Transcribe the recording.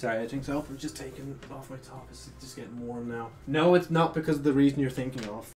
Sorry, editing self. I'm just taking off my top. It's just getting warm now. No, it's not because of the reason you're thinking of.